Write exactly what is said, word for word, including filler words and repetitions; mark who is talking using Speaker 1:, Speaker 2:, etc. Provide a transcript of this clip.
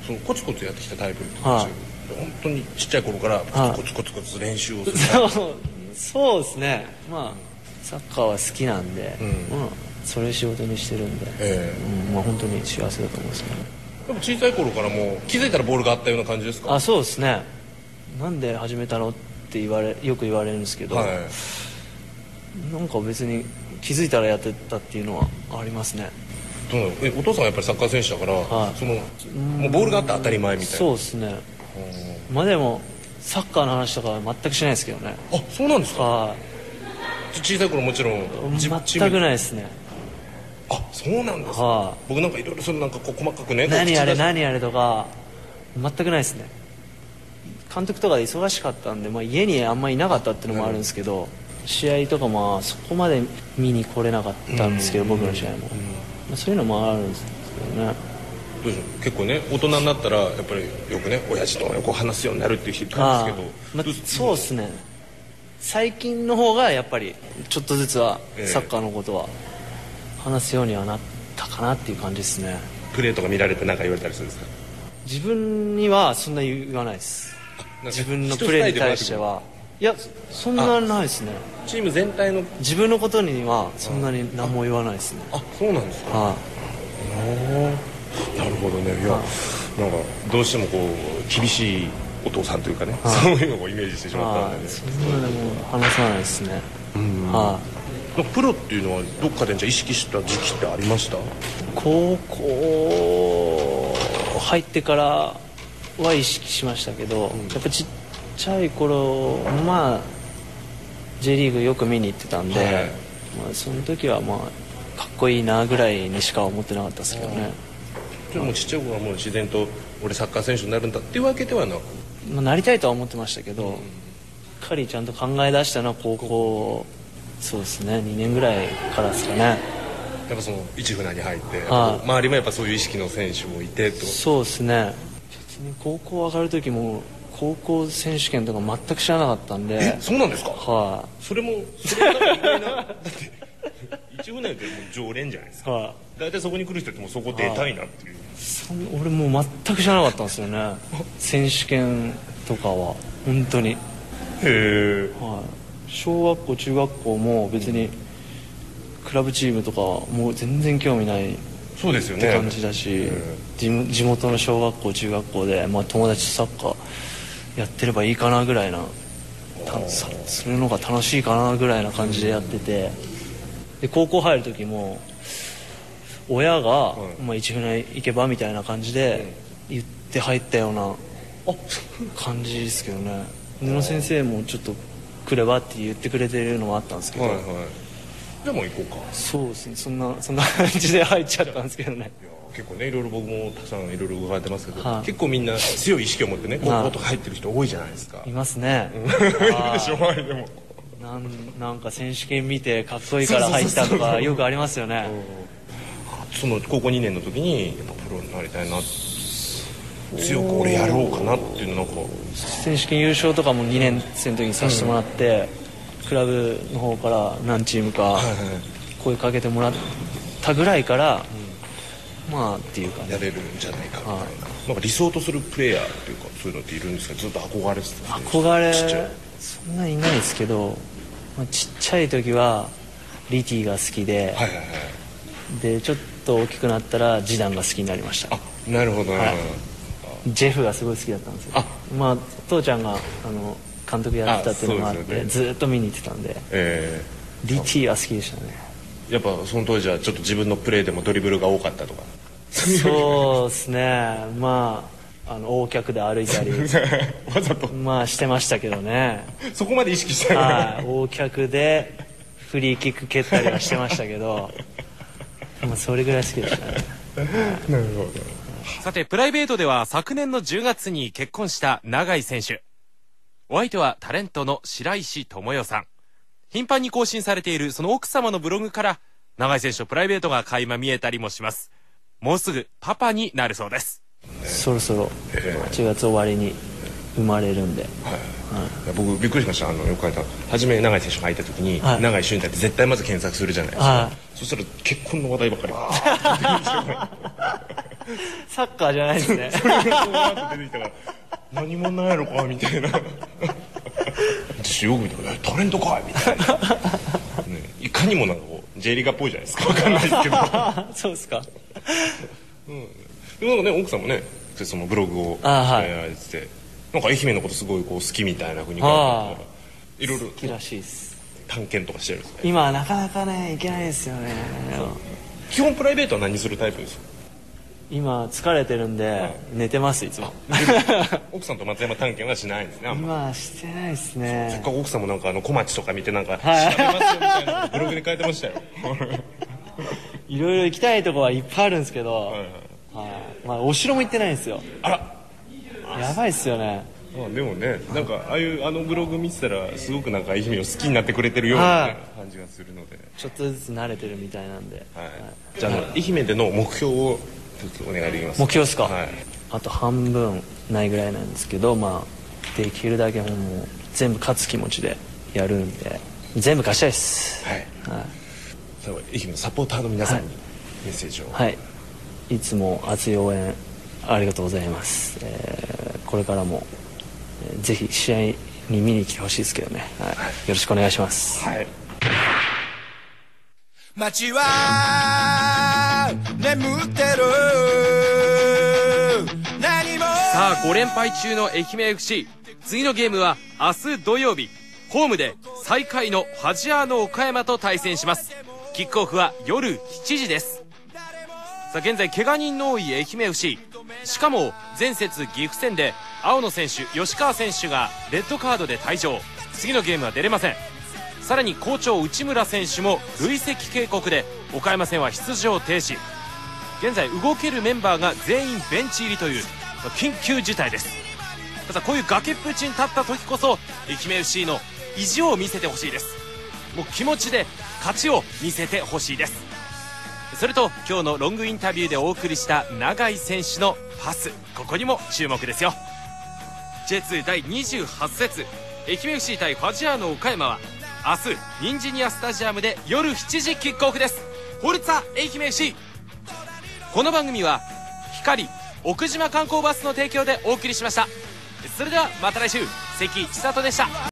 Speaker 1: そのコツコツやってきたタイプってことですよ、本当にちっちゃい頃からコツコツコツ練習をする
Speaker 2: そうそうですね。まあサッカーは好きなんで、うん、まあそれ仕事にしてるんで、えーうん、まあ本当に幸せだと思うんですけどね。
Speaker 1: でも小さい頃からもう気づいたらボールがあったような感じですか？
Speaker 2: あ、そうですね。なんで始めたのって言われよく言われるんですけど、はい、なんか別に気づいたらやってたっていうのはありますね。
Speaker 1: えお父さんはやっぱりサッカー選手だから、はい、そのもうボールがあって当たり前みたいな。
Speaker 2: そうですね。まあでもサッカーの話とかは全くしないですけどね。
Speaker 1: あ、そうなんですか。
Speaker 2: はい。
Speaker 1: 小さい頃もちろん
Speaker 2: 全くないですね。
Speaker 1: あ、そうなんですか。は僕なんかいろいろそのなんかこう細かくね、
Speaker 2: 何あれ何あれとか全くないですね。監督とかで忙しかったんで、まあ、家にあんまりいなかったっていうのもあるんですけど、うん、試合とかまあそこまで見に来れなかったんですけど、うん、僕の試合も、うん、まあ、そういうのもあるんですけどね。
Speaker 1: どうでしょう、結構ね大人になったらやっぱりよくね親父とよく話すようになるっていう人いたんですけど、
Speaker 2: まあ、そうですね。最近の方がやっぱりちょっとずつはサッカーのことは話すようにはなったかなっていう感じですね。
Speaker 1: プレーとか見られて何か言われたりするんですか？
Speaker 2: 自分にはそんな言わないです。自分のプレーに対してはいやそんなないですね。
Speaker 1: チーム全体の
Speaker 2: 自分のことにはそんなに何も言わないですね。
Speaker 1: あ、そうなんですか。
Speaker 2: は
Speaker 1: あ、なるほどね。いや、なんかどうしてもこう厳しいお父さんというかね、そういうのをイメージしてしまったんでね。
Speaker 2: そんなでも話さないですね。
Speaker 1: はい。プロっていうのはどっかでじゃ意識した時期ってありました？
Speaker 2: 高校入ってからは意識しましたけど、うん、やっぱちっちゃい頃まあ J リーグよく見に行ってたんで、はい、まあ、その時はまあかっこいいなぐらいにしか思ってなかったですけどね。
Speaker 1: でもちっちゃい頃はもう自然と俺サッカー選手になるんだっていうわけではなく、
Speaker 2: まあ、なりたいとは思ってましたけど、うん、しっかりちゃんと考え出したのは高校そうですねにねんぐらいからですかね。
Speaker 1: やっぱその市船に入って、はあ、周りもやっぱそういう意識の選手もいてと。そう
Speaker 2: ですね。別に高校上がる時も高校選手権とか全く知らなかったんで。
Speaker 1: え、そうなんですか。
Speaker 2: はい、
Speaker 1: それもそれもなんか意外なだって市船ってもう常連じゃないですか。はい、大体そこに来る人ってもうそこ出たいなっていう。
Speaker 2: そ俺もう全く知らなかったんですよね選手権とかは本当に。へ
Speaker 1: え、
Speaker 2: はい、小学校中学校も別にクラブチームとかもう全然興味ない
Speaker 1: そうですよね
Speaker 2: って感じだし、地, 地元の小学校中学校で、まあ、友達とサッカーやってればいいかなぐらいなそれのが楽しいかなぐらいな感じでやってて、で高校入る時も親が、うん、まあ、市船行けばみたいな感じで言って入ったような感じですけどね。布野先生もちょっと来ればって言ってくれてるのもあったんですけど、はいはい、
Speaker 1: じゃあもう行こうか。
Speaker 2: そうですね、そんなそんな感じで入っちゃったんですけどね。
Speaker 1: いや結構ねいろいろ僕もたくさんいろいろ伺ってますけど、はあ、結構みんな強い意識を持ってね高校とか入ってる人多いじゃないですか。
Speaker 2: いますね。
Speaker 1: いるでしょ周りでも。
Speaker 2: なんなんか選手権見てかっこいいから入ったとかよくありますよね。
Speaker 1: その高校にねんの時にやっぱプロになりたいな強く俺やろうかなっていうのなんか
Speaker 2: 選手権優勝とかもにねん生の時にさせてもらって、うん、クラブの方から何チームか声かけてもらったぐらいから、うん、まあっていうか、ね、
Speaker 1: やれるんじゃないかみたいな、なんか理想とするプレイヤーっていうかそういうのっているんですか？ずっと憧れてた
Speaker 2: 憧れそんなにいないですけど、まあ、ちっちゃい時はリティが好きで、はいはいはい、でちょっと大きくなったらジダンが好きになりました。
Speaker 1: あ、なるほどね、はい、
Speaker 2: ジェフがすごい好きだったんですよ。あ、まあ父ちゃんがあの監督やってたっていうのもあって、ね、ずっと見に行ってたんで、えー、リティは好きでしたね。
Speaker 1: やっぱその当時はちょっと自分のプレーでもドリブルが多かったとか。
Speaker 2: そうですね、まああの横脚で歩いたり
Speaker 1: わざと
Speaker 2: まあしてましたけどね。
Speaker 1: そこまで意識した
Speaker 2: はい、横脚でフリーキック蹴ったりはしてましたけどまあそれぐらい好きでしたね。
Speaker 1: なるほど。
Speaker 3: さてプライベートでは昨年のじゅうがつに結婚した永井選手。お相手はタレントの白石智代さん。頻繁に更新されているその奥様のブログから永井選手とプライベートが垣間見えたりもします。もうすぐパパになるそうです。
Speaker 2: そろそろはちがつ終わりに生まれるんで、はい
Speaker 1: はい、僕びっくりしました。あのよく書いた初め永井選手が入った時に、はい、永井俊太って絶対まず検索するじゃないですか、はい、そしたら結婚の話題ばっかり
Speaker 2: サッカーじゃないですね。
Speaker 1: それがこうわーっと出てきたから何者なんやろかみたいな私よく見たらタレントかいみたいな、ね、いかにもなんかこう J リーガーっぽいじゃないですか。わかんないですけど
Speaker 2: そうですか。
Speaker 1: うん、でもなんかね奥さんもねそのブログを
Speaker 2: あ、はい、
Speaker 1: やられてて、なんか愛媛のことすごいこう好きみたいなふうに書いてあったらいろいろ
Speaker 2: 好きらしいです。
Speaker 1: 探検とかしてるんですね。
Speaker 2: 今はなかなかね行けないですよね。
Speaker 1: 基本プライベートは何するタイプですか？
Speaker 2: 今疲れてるんで、はい、寝てますいつも
Speaker 1: 奥さんと松山探検はしないんですね。あんま
Speaker 2: 今してないですね。
Speaker 1: せっかく奥さんもなんかあの小町とか見てなんか調べますよみたいなブログに書いてましたよ
Speaker 2: いろいろ行きたいとこはいっぱいあるんですけど、はいはい、はい、まあ、お城も行ってないんですよ。
Speaker 1: あら
Speaker 2: やばいっすよね。
Speaker 1: まあでもねなんかああいうあのブログ見てたらすごくなんか愛媛を好きになってくれてるような、ね、感じがするので
Speaker 2: ちょっとずつ慣れてるみたいなんで、はいはい、
Speaker 1: じゃあ、はい、愛媛での目標をお願いできますか？
Speaker 2: 目標ですか、
Speaker 1: はい、あ
Speaker 2: と半分ないぐらいなんですけど、まあ、できるだけもう全部勝つ気持ちでやるんで全部勝ちたいです。はい、はい、
Speaker 1: 愛媛のサポーターの皆さんにメッセージを。
Speaker 2: はい、はい、いつも熱い応援ありがとうございます、えー、これからも、えー、ぜひ試合に見に来てほしいですけどね、はい、はい、よろしくお願いします。はい、
Speaker 4: 街は眠ってる何も。
Speaker 3: さあご連敗中の愛媛 エフシー、 次のゲームは明日土曜日ホームで最下位のファジアーノ岡山と対戦します。キックオフは夜しちじです。さあ現在怪我人の多い愛媛 エフシー、 しかも前節岐阜戦で青野選手吉川選手がレッドカードで退場、次のゲームは出れません。さらに好調内村選手も累積警告で岡山戦は出場停止。現在動けるメンバーが全員ベンチ入りという緊急事態です。さあこういう崖っぷちに立った時こそ愛媛 エフシー の意地を見せてほしいです。もう気持ちで勝ちを見せてほしいです。それと今日のロングインタビューでお送りした永井選手のパス、ここにも注目ですよ。 ジェイツー だいにじゅうはち節愛媛 エフシー 対ファジアーノ岡山は明日ニンジニアスタジアムで夜しちじキックオフです。フォルツァ愛媛 エフシー。 この番組は光奥島観光バスの提供でお送りしました。それではまた来週、関千里でした。